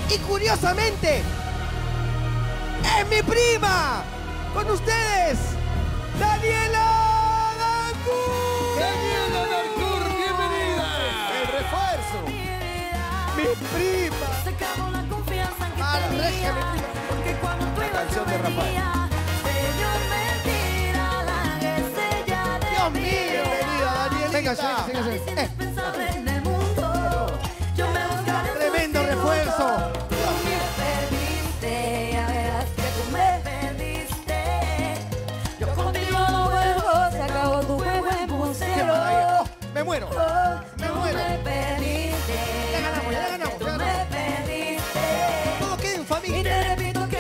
Y curiosamente, es mi prima. Con ustedes, Daniela Darcourt. Daniela Darcourt, bienvenida. El refuerzo. Mi prima. A la regia, mi prima. La canción de Rafael. Dios mío. Bienvenida, Danielita. Venga, tremendo refuerzo. Qué maravilla. Me muero. Me muero. Ya ganamos, ya ganamos. Todo queda en familia.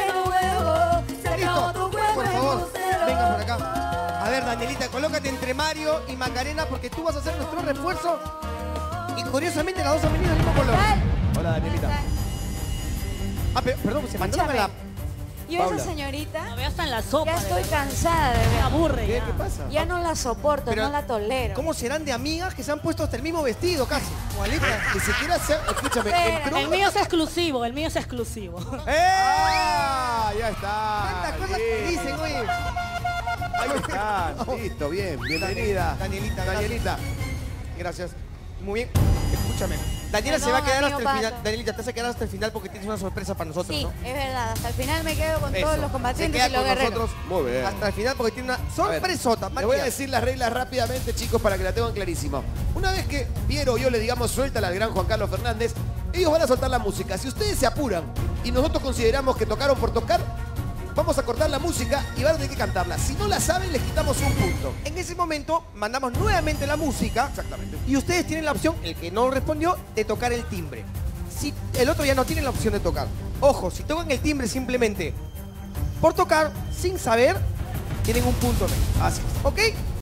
Listo. Por favor, venga por acá. A ver, Danielita, colócate entre Mario y Macarena porque tú vas a ser nuestro refuerzo. Y curiosamente las dos han venido del mismo color. Hola, Danielita. Ah, perdón, se mandaron a la... Yo Paula. esa señorita, La veo hasta en la sopa. ya de estoy verdad. cansada de Me ver. aburre ¿Qué? ya. ¿Qué pasa? Ya no la soporto, Pero, no la tolero. ¿Cómo serán de amigas que se han puesto hasta el mismo vestido casi? Igualita. Ni siquiera se... Escúchame, Espera. entró... El mío es exclusivo, el mío es exclusivo. ¡Ah! Ya está. ¿Cuántas cosas que dicen, oye? Ahí está. Listo, bien. Bienvenida. Danielita, Danielita. Gracias. Muy bien. Escúchame. Daniela Perdón, se va a quedar hasta amigo el final. Pato. Danielita, te vas a quedar hasta el final porque tienes una sorpresa para nosotros, Sí, ¿no? es verdad. Hasta el final me quedo con Eso. todos los Se combatientes queda y los con guerreros. nosotros Muy bien. hasta el final porque tiene una sorpresota. Le voy a Matías. decir las reglas rápidamente, chicos, para que la tengan clarísimo. Una vez que Piero o yo le digamos suéltala al gran Juan Carlos Fernández, ellos van a soltar la música. Si ustedes se apuran y nosotros consideramos que tocaron por tocar, vamos a cortar la música y van a tener que cantarla. Si no la saben, les quitamos un punto. En ese momento mandamos nuevamente la música. Exactamente. Y ustedes tienen la opción, el que no respondió, de tocar el timbre. Si el otro ya no tiene la opción de tocar. Ojo, si tocan el timbre simplemente por tocar, sin saber, tienen un punto menos. Así es. ¿Ok?